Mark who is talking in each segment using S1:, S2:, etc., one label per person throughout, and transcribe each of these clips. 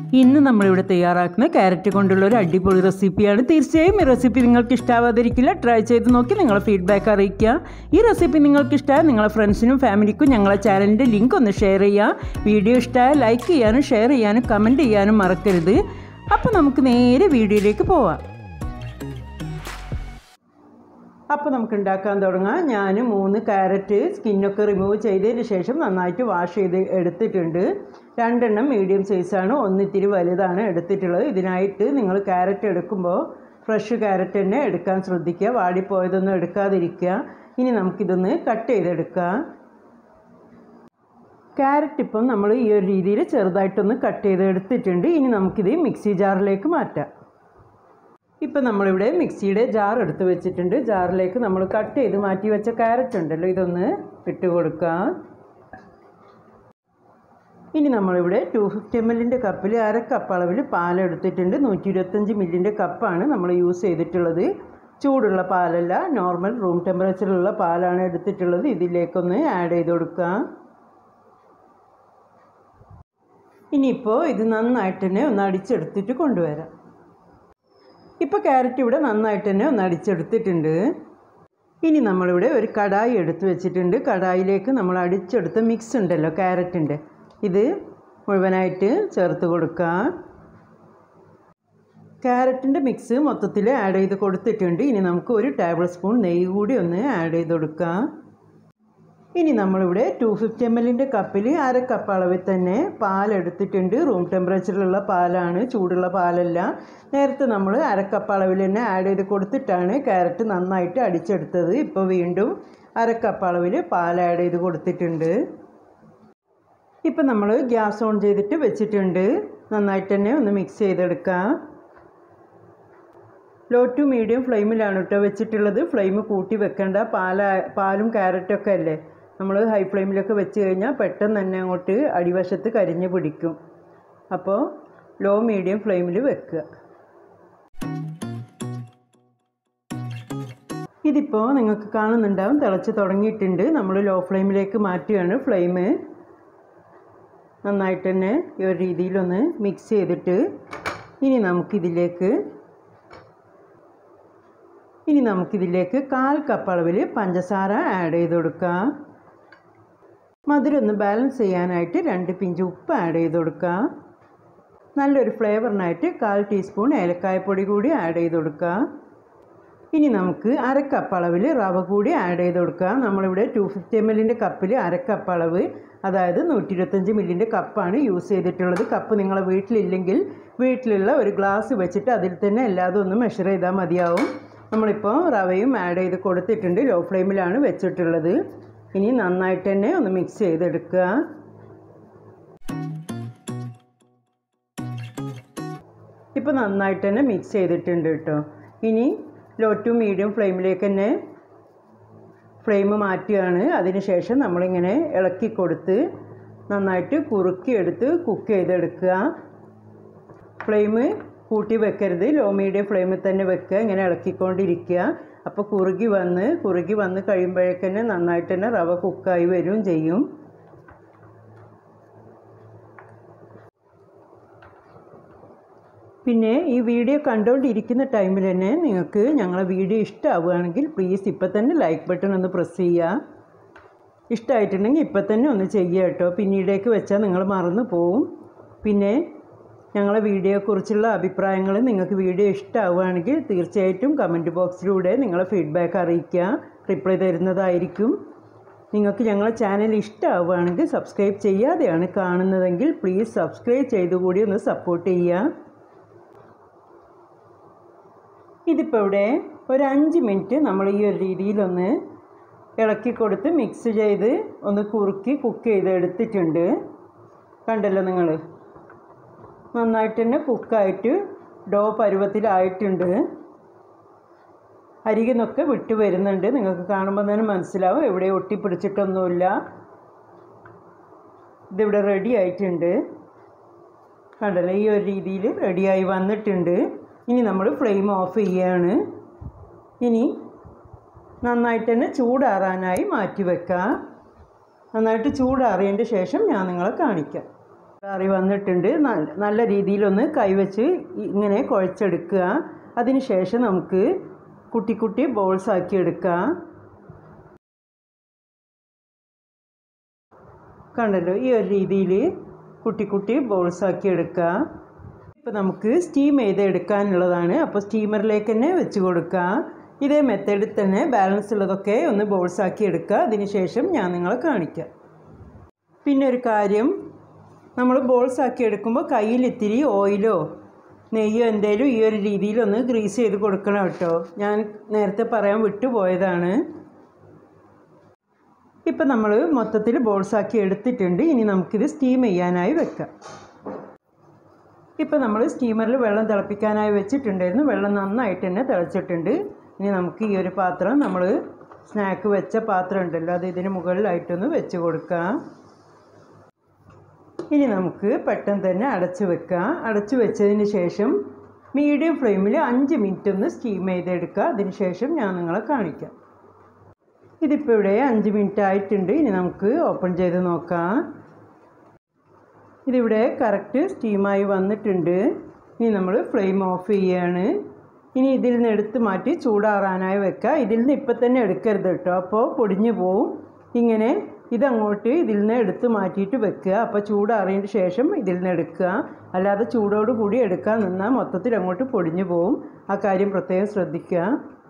S1: ഇന്ന് നമ്മളിവിടെ തയ്യാറാക്കുന്ന ക്യാരറ്റ് കൊണ്ടുള്ള ഒരു അടിപൊളി റെസിപ്പിയാണ്. തീർച്ചയായും ഈ റെസിപ്പി നിങ്ങൾക്ക് ഇഷ്ടമാവാതിരിക്കില്ല. ട്രൈ ചെയ്ത് നോക്കി നിങ്ങളെ ഫീഡ്ബാക്ക് അറിയിക്കുക. ഈ റെസിപ്പി നിങ്ങൾക്ക് ഇഷ്ടമായ നിങ്ങളെ ഫ്രണ്ട്സിനും ഫാമിലിക്കും ഞങ്ങളെ ചാനലിൻ്റെ ലിങ്ക് ഒന്ന് ഷെയർ ചെയ്യുക. വീഡിയോ ഇഷ്ടമായ ലൈക്ക് ചെയ്യാനും ഷെയർ ചെയ്യാനും കമൻറ്റ് ചെയ്യാനും മറക്കരുത്. അപ്പോൾ നമുക്ക് നേരെ വീഡിയോയിലേക്ക് പോവാം. അപ്പോൾ നമുക്ക് ഉണ്ടാക്കാൻ തുടങ്ങാം. ഞാൻ 3 ക്യാരറ്റ് സ്കിന്നൊക്കെ റിമൂവ് ചെയ്തതിന് ശേഷം നന്നായിട്ട് വാഷ് ചെയ്ത് എടുത്തിട്ടുണ്ട്. 2 എണ്ണം മീഡിയം സൈസാണ്, 1 ഇത്തിരി വലുതാണ് എടുത്തിട്ടുള്ളത്. ഇതിനായിട്ട് നിങ്ങൾ ക്യാരറ്റ് എടുക്കുമ്പോൾ ഫ്രഷ് ക്യാരറ്റ് തന്നെ എടുക്കാൻ ശ്രദ്ധിക്കുക, വാടിപ്പോയതൊന്നും എടുക്കാതിരിക്കുക. ഇനി നമുക്കിതൊന്ന് കട്ട് ചെയ്തെടുക്കാം. ക്യാരറ്റ് ഇപ്പം നമ്മൾ ഈ ഒരു രീതിയിൽ ചെറുതായിട്ടൊന്ന് കട്ട് ചെയ്തെടുത്തിട്ടുണ്ട്. ഇനി നമുക്കിത് മിക്സി ജാറിലേക്ക് മാറ്റാം. ഇപ്പം നമ്മളിവിടെ മിക്സിയുടെ ജാർ എടുത്ത് വെച്ചിട്ടുണ്ട്. ജാറിലേക്ക് നമ്മൾ കട്ട് ചെയ്ത് മാറ്റി വെച്ച ക്യാരറ്റ് ഉണ്ടല്ലോ, ഇതൊന്ന് ഇട്ട് കൊടുക്കാം. ഇനി നമ്മളിവിടെ 250 ml കപ്പിൽ 1/2 കപ്പ് അളവിൽ പാലെടുത്തിട്ടുണ്ട്. 125 ml കപ്പാണ് നമ്മൾ യൂസ് ചെയ്തിട്ടുള്ളത്. ചൂടുള്ള പാലല്ല, നോർമൽ റൂം ടെമ്പറേച്ചറിലുള്ള പാലാണ് എടുത്തിട്ടുള്ളത്. ഇതിലേക്കൊന്ന് ആഡ് ചെയ്ത് കൊടുക്കാം. ഇനിയിപ്പോൾ ഇത് നന്നായിട്ട് തന്നെ ഒന്ന് അടിച്ചെടുത്തിട്ട് കൊണ്ടുവരാം. ഇപ്പോൾ ക്യാരറ്റ് ഇവിടെ നന്നായിട്ട് തന്നെ ഒന്ന് അടിച്ചെടുത്തിട്ടുണ്ട്. ഇനി നമ്മളിവിടെ ഒരു കടായി എടുത്ത് വെച്ചിട്ടുണ്ട്. കടായിലേക്ക് നമ്മൾ അടിച്ചെടുത്ത മിക്സ് ഉണ്ടല്ലോ ക്യാരറ്റിൻ്റെ, ഇത് മുഴുവനായിട്ട് ചേർത്ത് കൊടുക്കാം. ക്യാരറ്റിൻ്റെ മിക്സ് മൊത്തത്തിൽ ആഡ് ചെയ്ത് കൊടുത്തിട്ടുണ്ട്. ഇനി നമുക്ക് 1 ടേബിൾ സ്പൂൺ നെയ്യ് കൂടി ഒന്ന് ആഡ് ചെയ്ത് കൊടുക്കാം. ഇനി നമ്മളിവിടെ 250 ml കപ്പിൽ 1/2 കപ്പ് അളവിൽ തന്നെ പാലെടുത്തിട്ടുണ്ട്. റൂം ടെമ്പറേച്ചറിലുള്ള പാലാണ്, ചൂടുള്ള പാലല്ല. നേരത്തെ നമ്മൾ 1/2 കപ്പ് അളവിൽ തന്നെ ആഡ് ചെയ്ത് കൊടുത്തിട്ടാണ് ക്യാരറ്റ് നന്നായിട്ട് അടിച്ചെടുത്തത്. ഇപ്പോൾ വീണ്ടും 1/2 കപ്പ് അളവിൽ പാൽ ആഡ് ചെയ്ത് കൊടുത്തിട്ടുണ്ട്. ഇപ്പം നമ്മൾ ഗ്യാസ് ഓൺ ചെയ്തിട്ട് വെച്ചിട്ടുണ്ട്. നന്നായിട്ട് തന്നെ ഒന്ന് മിക്സ് ചെയ്തെടുക്കാം. ലോ ടു മീഡിയം ഫ്ലെയിമിലാണ് കേട്ടോ വെച്ചിട്ടുള്ളത്. ഫ്ലെയിം കൂട്ടി വെക്കേണ്ട. പാലും ക്യാരറ്റൊക്കെ അല്ലേ, നമ്മൾ ഹൈ ഫ്ലെയിമിലൊക്കെ വെച്ച് കഴിഞ്ഞാൽ പെട്ടെന്ന് തന്നെ അങ്ങോട്ട് അടിവശത്ത് കരിഞ്ഞ് പിടിക്കും. അപ്പോൾ ലോ മീഡിയം ഫ്ലെയിമിൽ വെക്കുക. ഇതിപ്പോൾ നിങ്ങൾക്ക് കാണുന്നുണ്ടാവും തിളച്ച് തുടങ്ങിയിട്ടുണ്ട്. നമ്മൾ ലോ ഫ്ലെയിമിലേക്ക് മാറ്റുകയാണ് ഫ്ലെയിം. നന്നായിട്ട് തന്നെ ഈ ഒരു രീതിയിലൊന്ന് മിക്സ് ചെയ്തിട്ട് ഇനി നമുക്കിതിലേക്ക് 1/4 കപ്പ് അളവിൽ പഞ്ചസാര ആഡ് ചെയ്ത് കൊടുക്കാം. മധുരം ഒന്ന് ബാലൻസ് ചെയ്യാനായിട്ട് 2 പിഞ്ച് ഉപ്പ് ആഡ് ചെയ്ത് കൊടുക്കാം. നല്ലൊരു ഫ്ലേവറിനായിട്ട് 1/4 ടീസ്പൂൺ ഏലക്കായപ്പൊടി കൂടി ആഡ് ചെയ്ത് കൊടുക്കാം. ഇനി നമുക്ക് 1/2 കപ്പ് അളവിൽ റവ കൂടി ആഡ് ചെയ്ത് കൊടുക്കാം. നമ്മളിവിടെ 250 ml കപ്പിൽ 1/2 കപ്പ് അളവ്, അതായത് 125 ml കപ്പാണ് യൂസ് ചെയ്തിട്ടുള്ളത്. കപ്പ് നിങ്ങളെ വീട്ടിലില്ലെങ്കിൽ വീട്ടിലുള്ള ഒരു ഗ്ലാസ് വെച്ചിട്ട് അതിൽ തന്നെ എല്ലാതും ഒന്ന് മെഷർ ചെയ്താൽ മതിയാവും. നമ്മളിപ്പോൾ റവയും ആഡ് ചെയ്ത് കൊടുത്തിട്ടുണ്ട്. ലോ ഫ്ലെയിമിലാണ് വെച്ചിട്ടുള്ളത്. ഇനി നന്നായിട്ട് തന്നെ ഒന്ന് മിക്സ് ചെയ്തെടുക്കുക. ഇപ്പോൾ നന്നായിട്ട് തന്നെ മിക്സ് ചെയ്തിട്ടുണ്ട് കേട്ടോ. ഇനി ലോ ടു മീഡിയം ഫ്ലെയിമിലേക്ക് തന്നെ ഫ്ലെയിം മാറ്റുകയാണ്. അതിനുശേഷം നമ്മളിങ്ങനെ ഇളക്കി കൊടുത്ത് നന്നായിട്ട് കുറുക്കിയെടുത്ത് കുക്ക് ചെയ്തെടുക്കുക. ഫ്ലെയിം കൂട്ടി വെക്കരുത്, ലോ മീഡിയം ഫ്ലെയിമിൽ തന്നെ വെക്കുക. ഇങ്ങനെ ഇളക്കിക്കൊണ്ടിരിക്കുക. അപ്പോൾ കുറുകി വന്ന് കഴിയുമ്പോഴേക്കന്നെ നന്നായിട്ട് തന്നെ റവ കുക്കായി വരും ചെയ്യും. പിന്നെ ഈ വീഡിയോ കണ്ടുകൊണ്ടിരിക്കുന്ന ടൈമിൽ തന്നെ നിങ്ങൾക്ക് ഞങ്ങളെ വീഡിയോ ഇഷ്ടമാവുകയാണെങ്കിൽ പ്ലീസ് ഇപ്പം തന്നെ ലൈക്ക് ബട്ടൺ ഒന്ന് പ്രസ് ചെയ്യുക. ഇഷ്ടമായിട്ടുണ്ടെങ്കിൽ ഇപ്പം തന്നെ ഒന്ന് ചെയ്യുക കേട്ടോ. പിന്നീടേക്ക് വെച്ചാൽ നിങ്ങൾ മറന്നു പോവും. പിന്നെ ഞങ്ങളെ വീഡിയോയെക്കുറിച്ചുള്ള അഭിപ്രായങ്ങൾ നിങ്ങൾക്ക് വീഡിയോ ഇഷ്ടമാവുകയാണെങ്കിൽ തീർച്ചയായിട്ടും കമൻറ്റ് ബോക്സിലൂടെ നിങ്ങളെ ഫീഡ്ബാക്ക് അറിയിക്കുക. റിപ്ലൈ തരുന്നതായിരിക്കും. നിങ്ങൾക്ക് ഞങ്ങളെ ചാനൽ ഇഷ്ടമാവുകയാണെങ്കിൽ സബ്സ്ക്രൈബ് ചെയ്യാതെയാണ് കാണുന്നതെങ്കിൽ പ്ലീസ് സബ്സ്ക്രൈബ് ചെയ്തുകൂടി ഒന്ന് സപ്പോർട്ട് ചെയ്യുക. ഇതിപ്പോൾ ഇവിടെ ഒരു 5 മിനിറ്റ് നമ്മൾ ഈ ഒരു രീതിയിലൊന്ന് ഇളക്കി കൊടുത്ത് മിക്സ് ചെയ്ത് ഒന്ന് കുറുക്കി കുക്ക് ചെയ്ത് എടുത്തിട്ടുണ്ട്. കണ്ടല്ലോ നിങ്ങൾ, നന്നായിട്ട് തന്നെ കുക്കായിട്ട് ഡോ പരുവത്തിലായിട്ടുണ്ട്. അരികിൽ നിന്നൊക്കെ വിട്ട് വരുന്നുണ്ട്. നിങ്ങൾക്ക് കാണുമ്പോൾ തന്നെ മനസ്സിലാവും, എവിടെ ഒട്ടിപ്പിടിച്ചിട്ടൊന്നുമില്ല. ഇതിവിടെ റെഡി ആയിട്ടുണ്ട്. കണ്ടല്ലോ, ഈ ഒരു രീതിയിൽ റെഡിയായി വന്നിട്ടുണ്ട്. ഇനി നമ്മൾ ഫ്ലെയിം ഓഫ് ചെയ്യുകയാണ്. ഇനി നന്നായിട്ട് തന്നെ ചൂടാറാനായി മാറ്റി വെക്കാം. നന്നായിട്ട് ചൂടാറിയതിൻ്റെ ശേഷം ഞാൻ നിങ്ങളെ കാണിക്കാം. കറി വന്നിട്ടുണ്ട്. നല്ല രീതിയിലൊന്ന് കൈവച്ച് ഇങ്ങനെ കുഴച്ചെടുക്കുക. അതിന് ശേഷം നമുക്ക് കുട്ടി കുട്ടി ബോൾസ് ആക്കി എടുക്കാം. കണ്ടല്ലോ, ഈ ഒരു രീതിയിൽ കുട്ടി കുട്ടി ബോൾസ് ആക്കി എടുക്കുക. ഇപ്പോൾ നമുക്ക് സ്റ്റീം ചെയ്തെടുക്കാനുള്ളതാണ്. അപ്പോൾ സ്റ്റീമറിലേക്ക് തന്നെ വെച്ച് കൊടുക്കുക. ഇതേ മെത്തേഡിൽ തന്നെ ബാലൻസ് ഉള്ളതൊക്കെ ഒന്ന് ബോൾസ് ആക്കി എടുക്കുക. അതിന് ശേഷം ഞാൻ നിങ്ങളെ കാണിക്കാം. പിന്നെ ഒരു കാര്യം, നമ്മൾ ബോൾസ് ആക്കി എടുക്കുമ്പോൾ കയ്യിൽ ഇത്തിരി ഓയിലോ നെയ്യോ എന്തെങ്കിലും ഈ ഒരു രീതിയിലൊന്ന് ഗ്രീസ് ചെയ്ത് കൊടുക്കണം കേട്ടോ. ഞാൻ നേരത്തെ പറയാൻ വിട്ടുപോയതാണ്. ഇപ്പം നമ്മൾ മൊത്തത്തിൽ ബോൾസ് ആക്കി എടുത്തിട്ടുണ്ട്. ഇനി നമുക്കിത് സ്റ്റീം ചെയ്യാനായി വെക്കാം. ഇപ്പം നമ്മൾ സ്റ്റീമറിൽ വെള്ളം തിളപ്പിക്കാനായി വെച്ചിട്ടുണ്ടായിരുന്നു. വെള്ളം നന്നായിട്ട് തന്നെ തിളച്ചിട്ടുണ്ട്. ഇനി നമുക്ക് ഈ ഒരു പാത്രം, നമ്മൾ സ്നാക്ക് വെച്ച പാത്രം ഉണ്ടല്ലോ, അത് ഇതിന് മുകളിലായിട്ടൊന്ന് വെച്ച് കൊടുക്കാം. ഇനി നമുക്ക് പെട്ടെന്ന് തന്നെ അടച്ച് വെക്കാം. അടച്ച് വെച്ചതിന് ശേഷം മീഡിയം ഫ്ലെയിമിൽ 5 മിനിറ്റ് ഒന്ന് സ്റ്റീം ചെയ്തെടുക്കുക. അതിന് ശേഷം ഞാൻ നിങ്ങളെ കാണിക്കാം. ഇതിപ്പോൾ ഇവിടെ 5 മിനിറ്റ് ആയിട്ടുണ്ട്. ഇനി നമുക്ക് ഓപ്പൺ ചെയ്ത് നോക്കാം. ഇതിവിടെ കറക്റ്റ് സ്റ്റീമായി വന്നിട്ടുണ്ട്. ഇനി നമ്മൾ ഫ്ലെയിം ഓഫ് ചെയ്യുകയാണ്. ഇനി ഇതിൽ നിന്ന് എടുത്ത് മാറ്റി ചൂടാറാനായി വെക്കുക. ഇതിൽ നിന്ന് ഇപ്പം തന്നെ എടുക്കരുത് കേട്ടോ, അപ്പോൾ പൊടിഞ്ഞു പോവും. ഇങ്ങനെ ഇതങ്ങോട്ട് ഇതിൽ നിന്ന് എടുത്ത് മാറ്റിയിട്ട് വെക്കുക. അപ്പോൾ ചൂടാറിയതിന് ശേഷം ഇതിൽ നിന്ന് എടുക്കുക. അല്ലാതെ ചൂടോട് കൂടി എടുക്കാൻ നിന്നാൽ മൊത്തത്തിൽ അങ്ങോട്ട് പൊടിഞ്ഞു പോവും. ആ കാര്യം പ്രത്യേകം ശ്രദ്ധിക്കുക.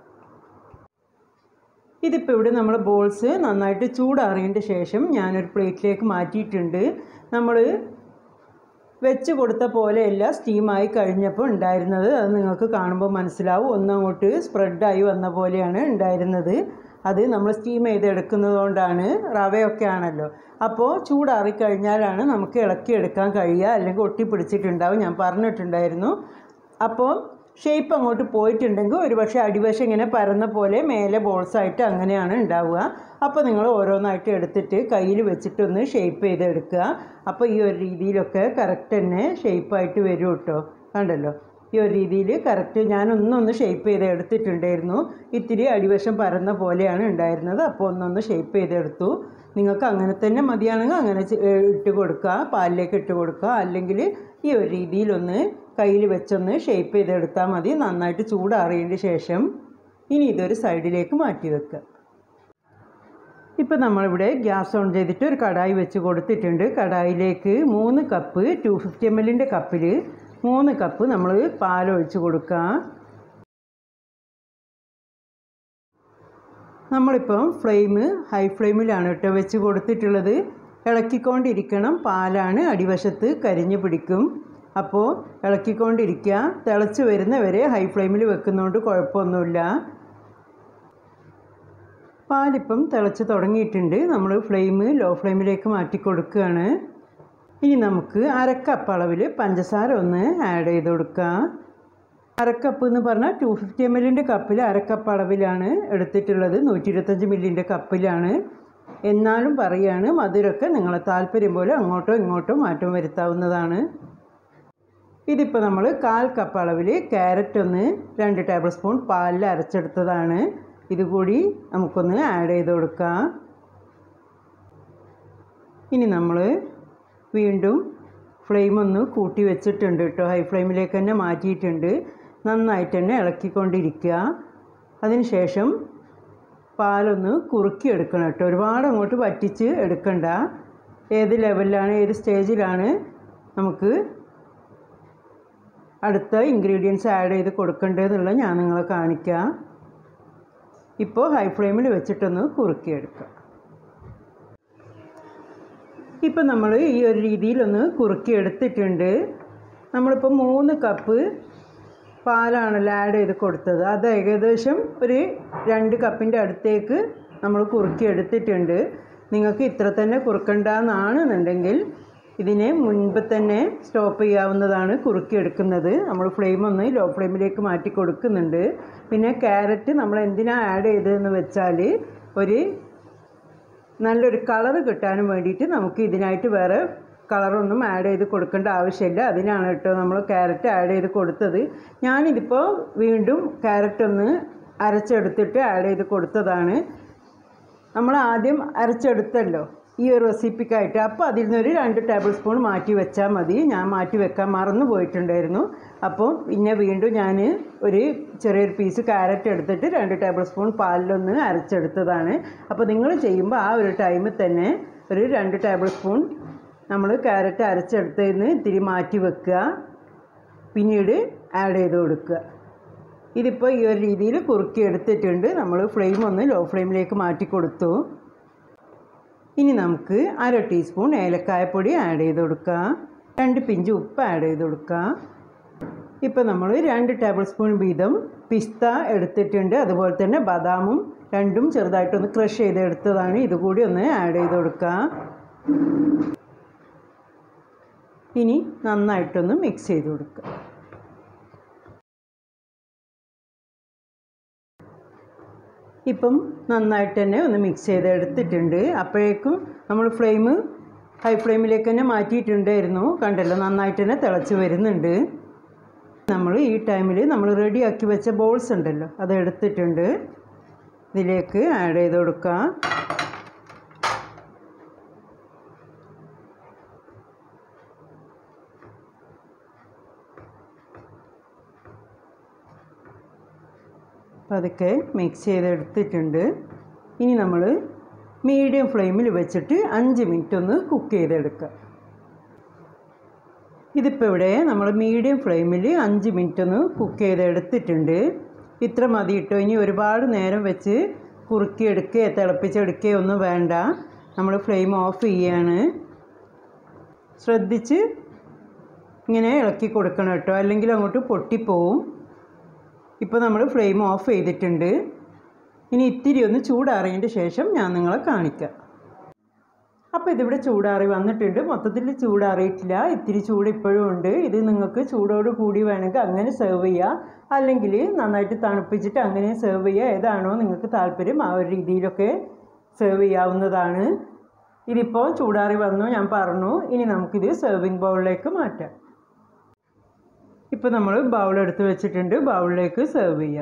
S1: ഇതിപ്പോൾ ഇവിടെ നമ്മൾ ബോൾസ് നന്നായിട്ട് ചൂടാറിയതിന് ശേഷം ഞാനൊരു പ്ലേറ്റിലേക്ക് മാറ്റിയിട്ടുണ്ട്. നമ്മൾ വെച്ച് കൊടുത്ത പോലെയല്ല സ്റ്റീമായി കഴിഞ്ഞപ്പോൾ ഉണ്ടായിരുന്നത്. അത് നിങ്ങൾക്ക് കാണുമ്പോൾ മനസ്സിലാവും. ഒന്നങ്ങോട്ട് സ്പ്രെഡായി വന്ന പോലെയാണ് ഉണ്ടായിരുന്നത്. അത് നമ്മൾ സ്റ്റീം ചെയ്തെടുക്കുന്നത് കൊണ്ടാണ്. റവയൊക്കെ ആണല്ലോ, അപ്പോൾ ചൂടാറിക്കഴിഞ്ഞാലാണ് നമുക്ക് ഇളക്കിയെടുക്കാൻ കഴിയുക. അല്ലെങ്കിൽ ഒട്ടിപ്പിടിച്ചിട്ടുണ്ടാവും, ഞാൻ പറഞ്ഞിട്ടുണ്ടായിരുന്നു. അപ്പോൾ ഷേപ്പ് അങ്ങോട്ട് പോയിട്ടുണ്ടെങ്കിൽ ഒരുപക്ഷെ അടിവശം ഇങ്ങനെ പരന്ന പോലെ മേലെ ബോൾസായിട്ട് അങ്ങനെയാണ് ഉണ്ടാവുക. അപ്പോൾ നിങ്ങൾ ഓരോന്നായിട്ട് എടുത്തിട്ട് കയ്യിൽ വെച്ചിട്ടൊന്ന് ഷേപ്പ് ചെയ്തെടുക്കുക. അപ്പോൾ ഈ ഒരു രീതിയിലൊക്കെ കറക്റ്റ് തന്നെ ഷേപ്പായിട്ട് വരും കേട്ടോ. കണ്ടല്ലോ, ഈ ഒരു രീതിയിൽ കറക്റ്റ് ഞാനൊന്നൊന്ന് ഷേപ്പ് ചെയ്ത് എടുത്തിട്ടുണ്ടായിരുന്നു. ഇത്തിരി അടിവശം പരന്ന പോലെയാണ് ഉണ്ടായിരുന്നത്. അപ്പോൾ ഒന്നൊന്ന് ഷേപ്പ് ചെയ്തെടുത്തു. നിങ്ങൾക്ക് അങ്ങനെ തന്നെ മതിയാണെങ്കിൽ അങ്ങനെ ഇട്ട് കൊടുക്കുക, പാലിലേക്ക് ഇട്ട് കൊടുക്കുക. അല്ലെങ്കിൽ ഈ ഒരു രീതിയിലൊന്ന് കയ്യിൽ വെച്ചൊന്ന് ഷേപ്പ് ചെയ്തെടുത്താൽ മതി. നന്നായിട്ട് ചൂടാറിയതിന് ശേഷം ഇനി ഇതൊരു സൈഡിലേക്ക് മാറ്റി വെക്കുക. ഇപ്പോൾ നമ്മളിവിടെ ഗ്യാസ് ഓൺ ചെയ്തിട്ട് ഒരു കടായി വെച്ച് കൊടുത്തിട്ടുണ്ട്. കടായിലേക്ക് 3 കപ്പ് 250 ml കപ്പിൽ 3 കപ്പ് നമ്മൾ പാലൊഴിച്ച് കൊടുക്കുക. നമ്മളിപ്പം ഹൈ ഫ്ലെയിമിലാണ് കേട്ടോ വെച്ച് കൊടുത്തിട്ടുള്ളത്. ഇളക്കിക്കൊണ്ടിരിക്കണം. പാലാണ് അടിവശത്ത് കരിഞ്ഞ് പിടിക്കും. അപ്പോൾ ഇളക്കിക്കൊണ്ടിരിക്കുക. തിളച്ച് വരുന്നവരെ ഹൈ ഫ്ലെയിമിൽ വെക്കുന്നതുകൊണ്ട് കുഴപ്പമൊന്നുമില്ല. പാലിപ്പം തിളച്ച് തുടങ്ങിയിട്ടുണ്ട്. നമ്മൾ ലോ ഫ്ലെയിമിലേക്ക് മാറ്റി കൊടുക്കുകയാണ്. ഇനി നമുക്ക് 1/2 കപ്പ് അളവിൽ പഞ്ചസാര ഒന്ന് ആഡ് ചെയ്ത് കൊടുക്കാം. 1/2 കപ്പ് എന്ന് പറഞ്ഞാൽ 250 ml കപ്പിൽ 1/2 കപ്പ് അളവിലാണ് എടുത്തിട്ടുള്ളത്. 125 ml കപ്പിലാണ്. എന്നാലും പറയുകയാണ്, മധുരമൊക്കെ നിങ്ങളെ താല്പര്യം പോലെ അങ്ങോട്ടോ ഇങ്ങോട്ടോ മാറ്റം വരുത്താവുന്നതാണ്. ഇതിപ്പോൾ നമ്മൾ 1/4 കപ്പ് അളവിൽ ക്യാരറ്റ് ഒന്ന് 2 ടേബിൾ സ്പൂൺ പാലിൽ അരച്ചെടുത്തതാണ്. ഇതുകൂടി നമുക്കൊന്ന് ആഡ് ചെയ്ത് കൊടുക്കാം. ഇനി നമ്മൾ വീണ്ടും ഫ്ലെയിം ഒന്ന് കൂട്ടി വെച്ചിട്ടുണ്ട് കേട്ടോ. ഹൈ ഫ്ലെയിമിലേക്ക് തന്നെ മാറ്റിയിട്ടുണ്ട്. നന്നായിട്ട് തന്നെ ഇളക്കിക്കൊണ്ടിരിക്കുക. അതിന് ശേഷം പാലൊന്ന് കുറുക്കിയെടുക്കണം കേട്ടോ. ഒരുപാട് അങ്ങോട്ട് വറ്റിച്ച് എടുക്കണ്ട. ഏത് ലെവലിലാണ്, ഏത് സ്റ്റേജിലാണ് നമുക്ക് അടുത്ത ഇൻഗ്രീഡിയൻസ് ആഡ് ചെയ്ത് കൊടുക്കേണ്ടതെന്നുള്ളത് ഞാൻ നിങ്ങളെ കാണിക്കാം. ഇപ്പോൾ ഹൈ ഫ്ലെയിമിൽ വെച്ചിട്ടൊന്ന് കുറുക്കിയെടുക്കുക. ഇപ്പം നമ്മൾ ഈ ഒരു രീതിയിലൊന്ന് കുറുക്കിയെടുത്തിട്ടുണ്ട്. നമ്മളിപ്പോൾ 3 കപ്പ് പാലാണല്ലോ ആഡ് ചെയ്ത് കൊടുത്തത്. അത് ഏകദേശം ഒരു 2 കപ്പിൻ്റെ അടുത്തേക്ക് നമ്മൾ കുറുക്കിയെടുത്തിട്ടുണ്ട്. നിങ്ങൾക്ക് ഇത്ര തന്നെ കുറുക്കണ്ടെന്നാണെന്നുണ്ടെങ്കിൽ ഇതിനെ മുൻപ് തന്നെ സ്റ്റോപ്പ് ചെയ്യാവുന്നതാണ്. കുറുക്കിയെടുക്കുന്നത് നമ്മൾ ഫ്ലെയിം ഒന്ന് ലോ ഫ്ലെയിമിലേക്ക് മാറ്റി കൊടുക്കുന്നുണ്ട്. പിന്നെ ക്യാരറ്റ് നമ്മൾ എന്തിനാണ് ആഡ് ചെയ്തതെന്ന് വെച്ചാൽ ഒരു നല്ലൊരു കളറ് കിട്ടാനും വേണ്ടിയിട്ട് നമുക്ക് ഇതിനായിട്ട് വേറെ കളറൊന്നും ആഡ് ചെയ്ത് കൊടുക്കേണ്ട ആവശ്യമില്ല. അതിനാണ് കേട്ടോ നമ്മൾ ക്യാരറ്റ് ആഡ് ചെയ്ത് കൊടുത്തത്. ഞാനിതിപ്പോൾ വീണ്ടും ക്യാരറ്റ് ഒന്ന് അരച്ചെടുത്തിട്ട് ആഡ് ചെയ്ത് കൊടുത്തതാണ്. നമ്മൾ ആദ്യം അരച്ചെടുത്തല്ലോ, ഈ ഒരു റെസിപ്പിക്കായിട്ട്. അപ്പോൾ അതിൽ നിന്നൊരു 2 ടേബിൾ സ്പൂൺ മാറ്റി വെച്ചാൽ മതി. ഞാൻ മാറ്റി വെക്കാൻ മറന്നു പോയിട്ടുണ്ടായിരുന്നു. അപ്പോൾ പിന്നെ വീണ്ടും ഞാൻ ഒരു ചെറിയൊരു പീസ് ക്യാരറ്റ് എടുത്തിട്ട് 2 ടേബിൾ സ്പൂൺ പാലിലൊന്ന് അരച്ചെടുത്തതാണ്. അപ്പോൾ നിങ്ങൾ ചെയ്യുമ്പോൾ ആ ഒരു ടൈമിൽ തന്നെ ഒരു 2 ടേബിൾ സ്പൂൺ നമ്മൾ ക്യാരറ്റ് അരച്ചെടുത്തതിന് ഇത്തിരി മാറ്റി വെക്കുക, പിന്നീട് ആഡ് ചെയ്ത് കൊടുക്കുക. ഇതിപ്പോൾ ഈ ഒരു രീതിയിൽ കുറുക്കി എടുത്തിട്ടുണ്ട്. നമ്മൾ ഫ്ലെയിം ഒന്ന് ലോ ഫ്ലെയിമിലേക്ക് മാറ്റി കൊടുത്തു. ഇനി നമുക്ക് 1/2 ടീസ്പൂൺ ഏലക്കായപ്പൊടി ആഡ് ചെയ്ത് കൊടുക്കുക, 2 പിഞ്ച് ഉപ്പ് ആഡ് ചെയ്ത് കൊടുക്കുക. ഇപ്പോൾ നമ്മൾ 2 ടേബിൾ സ്പൂൺ വീതം പിസ്ത എടുത്തിട്ടുണ്ട്. അതുപോലെ തന്നെ ബദാമും രണ്ടും ചെറുതായിട്ടൊന്ന് ക്രഷ് ചെയ്തെടുത്തതാണ്. ഇതുകൂടി ഒന്ന് ആഡ് ചെയ്ത് കൊടുക്കുക. ഇനി നന്നായിട്ടൊന്ന് മിക്സ് ചെയ്ത് കൊടുക്കുക. ഇപ്പം നന്നായിട്ട് തന്നെ ഒന്ന് മിക്സ് ചെയ്തെടുത്തിട്ടുണ്ട്. അപ്പോഴേക്കും നമ്മൾ ഫ്ലെയിം ഹൈ ഫ്ലെയിമിലേക്ക് തന്നെ മാറ്റിയിട്ടുണ്ടായിരുന്നു. കണ്ടല്ലോ, നന്നായിട്ട് തന്നെ തിളച്ച് വരുന്നുണ്ട്. നമ്മൾ ഈ ടൈമിൽ നമ്മൾ റെഡിയാക്കി വെച്ച ബോൾസ് ഉണ്ടല്ലോ, അത് എടുത്തിട്ടുണ്ട്. ഇതിലേക്ക് ആഡ് ചെയ്ത് കൊടുക്കാം. പതുക്കെ മിക്സ് ചെയ്തെടുത്തിട്ടുണ്ട്. ഇനി നമ്മൾ മീഡിയം ഫ്ലെയിമിൽ വെച്ചിട്ട് 5 മിനിറ്റ് ഒന്ന് കുക്ക് ചെയ്തെടുക്കുക. ഇതിപ്പോൾ ഇവിടെ നമ്മൾ മീഡിയം ഫ്ലെയിമിൽ 5 മിനിറ്റ് ഒന്ന് കുക്ക് ചെയ്തെടുത്തിട്ടുണ്ട്. ഇത്ര മതി കേട്ടോ. ഇനി ഒരുപാട് നേരം വെച്ച് കുറുക്കിയെടുക്കുകയോ തിളപ്പിച്ചെടുക്കുകയോ ഒന്നും വേണ്ട. നമ്മൾ ഫ്ലെയിം ഓഫ് ചെയ്യാണ്. ശ്രദ്ധിച്ച് ഇങ്ങനെ ഇളക്കി കൊടുക്കണം കേട്ടോ, അല്ലെങ്കിൽ അങ്ങോട്ട് പൊട്ടിപ്പോവും. ഇപ്പോൾ നമ്മൾ ഫ്ലെയിം ഓഫ് ചെയ്തിട്ടുണ്ട്. ഇനി ഇത്തിരി ഒന്ന് ചൂടാറിയതിൻ്റെ ശേഷം ഞാൻ നിങ്ങളെ കാണിക്കാം. അപ്പോൾ ഇതിവിടെ ചൂടാറി വന്നിട്ടുണ്ട്. മൊത്തത്തിൽ ചൂടാറിയിട്ടില്ല, ഇത്തിരി ചൂട് ഇപ്പോഴും ഉണ്ട്. ഇത് നിങ്ങൾക്ക് ചൂടോട് കൂടി വേണമെങ്കിൽ അങ്ങനെ സെർവ് ചെയ്യുക, അല്ലെങ്കിൽ നന്നായിട്ട് തണുപ്പിച്ചിട്ട് അങ്ങനെ സെർവ് ചെയ്യുക. ഏതാണോ നിങ്ങൾക്ക് താല്പര്യം ആ ഒരു രീതിയിലൊക്കെ സെർവ് ചെയ്യാവുന്നതാണ്. ഇതിപ്പോൾ ചൂടാറി വന്നു, ഞാൻ പറഞ്ഞു. ഇനി നമുക്കിത് സെർവിങ് ബൗളിലേക്ക് മാറ്റാം. ഇപ്പോൾ നമ്മൾ ബൗളെടുത്ത് വെച്ചിട്ടുണ്ട്. ബൗളിലേക്ക് സെർവ് ചെയ്യാം.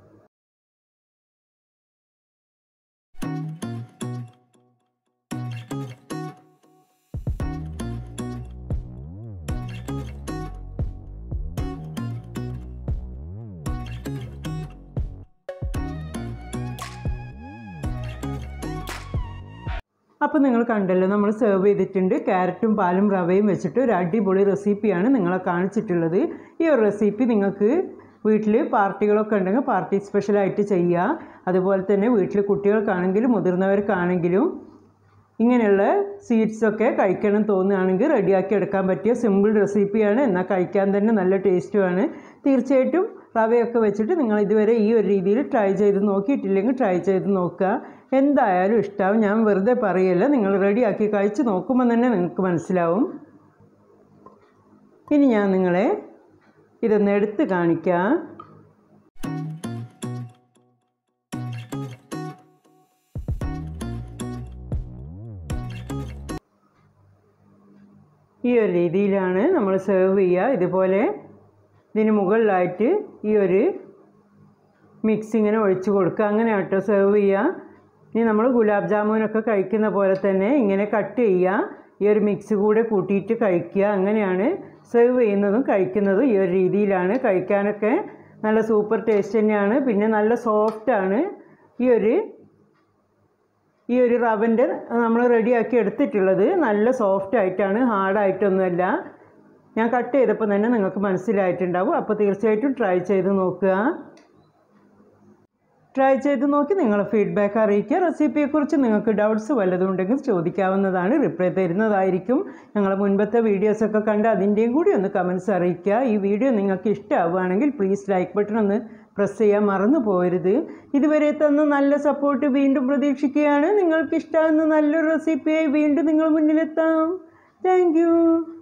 S1: അപ്പോൾ നിങ്ങൾ കണ്ടല്ലോ, നമ്മൾ സെർവ് ചെയ്തിട്ടുണ്ട്. ക്യാരറ്റും പാലും റവയും വെച്ചിട്ട് ഒരു അടിപൊളി റെസിപ്പിയാണ് നിങ്ങളെ കാണിച്ചിട്ടുള്ളത്. ഈ ഒരു റെസിപ്പി നിങ്ങൾക്ക് വീട്ടിൽ പാർട്ടികളൊക്കെ ഉണ്ടെങ്കിൽ പാർട്ടി സ്പെഷ്യലായിട്ട് ചെയ്യുക. അതുപോലെ തന്നെ വീട്ടിൽ കുട്ടികൾക്കാണെങ്കിലും മുതിർന്നവർക്കാണെങ്കിലും ഇങ്ങനെയുള്ള സ്വീറ്റ്സൊക്കെ കഴിക്കണം തോന്നുകയാണെങ്കിൽ റെഡിയാക്കി എടുക്കാൻ പറ്റിയ സിമ്പിൾ റെസിപ്പിയാണ്. എന്നാൽ കഴിക്കാൻ തന്നെ നല്ല ടേസ്റ്റുമാണ്. തീർച്ചയായിട്ടും റവയൊക്കെ വെച്ചിട്ട് നിങ്ങൾ ഇതുവരെ ഈ ഒരു രീതിയിൽ ട്രൈ ചെയ്ത് നോക്കിയിട്ടില്ലെങ്കിൽ ട്രൈ ചെയ്ത് നോക്കുക. എന്തായാലും ഇഷ്ടമാവും. ഞാൻ വെറുതെ പറയല്ല, നിങ്ങൾ റെഡിയാക്കി കഴിച്ച് നോക്കുമ്പോൾ തന്നെ നിങ്ങൾക്ക് മനസ്സിലാവും. ഇനി ഞാൻ നിങ്ങളെ ഇതൊന്ന് എടുത്ത് കാണിക്കാം. ഈ ഒരു രീതിയിലാണ് നമ്മൾ സെർവ് ചെയ്യുക. ഇതുപോലെ ഇതിന് മുകളിലായിട്ട് ഈ ഒരു മിക്സ് ഇങ്ങനെ ഒഴിച്ച് കൊടുക്കുക. അങ്ങനെ കേട്ടോ സെർവ് ചെയ്യുക. ഇനി നമ്മൾ ഗുലാബ് ജാമുനൊക്കെ കഴിക്കുന്ന പോലെ തന്നെ ഇങ്ങനെ കട്ട് ചെയ്യുക. ഈ ഒരു മിക്സ് കൂടെ കൂട്ടിയിട്ട് കഴിക്കുക. അങ്ങനെയാണ് സെർവ് ചെയ്യുന്നതും കഴിക്കുന്നതും. ഈ ഒരു രീതിയിലാണ്. കഴിക്കാനൊക്കെ നല്ല സൂപ്പർ ടേസ്റ്റ് തന്നെയാണ്. പിന്നെ നല്ല സോഫ്റ്റാണ്. ഈ ഒരു റവൻ്റെ നമ്മൾ റെഡിയാക്കി എടുത്തിട്ടുള്ളത് നല്ല സോഫ്റ്റ് ആയിട്ടാണ്, ഹാർഡായിട്ടൊന്നുമല്ല. ഞാൻ കട്ട് ചെയ്തപ്പോൾ തന്നെ നിങ്ങൾക്ക് മനസ്സിലായിട്ടുണ്ടാവും. അപ്പോൾ തീർച്ചയായിട്ടും ട്രൈ ചെയ്ത് നോക്കുക. ട്രൈ ചെയ്ത് നോക്കി നിങ്ങളെ ഫീഡ്ബാക്ക് അറിയിക്കുക. റെസിപ്പിയെക്കുറിച്ച് നിങ്ങൾക്ക് ഡൗട്ട്സ് വല്ലതും ഉണ്ടെങ്കിൽ ചോദിക്കാവുന്നതാണ്. റിപ്ലൈ തരുന്നതായിരിക്കും. ഞങ്ങളെ മുൻപത്തെ വീഡിയോസൊക്കെ കണ്ട് അതിൻ്റെയും കൂടി ഒന്ന് കമൻസ് അറിയിക്കുക. ഈ വീഡിയോ നിങ്ങൾക്ക് ഇഷ്ടമാവുകയാണെങ്കിൽ പ്ലീസ് ലൈക്ക് ബട്ടൺ ഒന്ന് പ്രസ് ചെയ്യാൻ മറന്നു പോകരുത്. ഇതുവരെ തന്ന നല്ല സപ്പോർട്ട് വീണ്ടും പ്രതീക്ഷിക്കുകയാണ്. നിങ്ങൾക്ക് ഇഷ്ടമാകുന്ന നല്ലൊരു റെസിപ്പിയായി വീണ്ടും നിങ്ങൾ മുന്നിലെത്താം. Thank you.